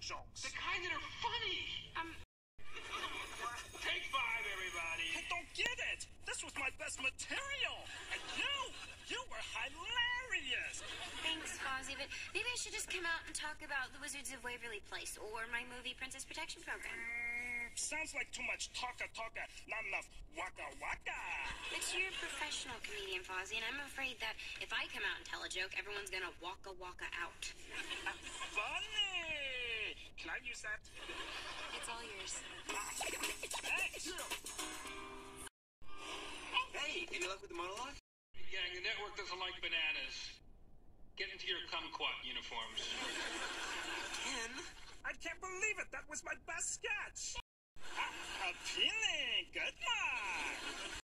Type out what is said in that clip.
jokes. The kind that are funny. Take 5, everybody. I don't get it. This was my best material. And you were hilarious. Thanks, Fozzie, but maybe I should just come out and talk about the Wizards of Waverly Place or my movie Princess Protection Program. Sounds like too much talka, not enough waka. But you're a professional comedian, Fozzie, and I'm afraid that if I come out and tell a joke, everyone's gonna waka out. Funny! Can I use that? It's all yours. Thanks! Hey, any luck with the monologue? Gang, the network doesn't like bananas. Get into your kumquat uniforms. Ken? I can't believe it! That was my best sketch! A penis!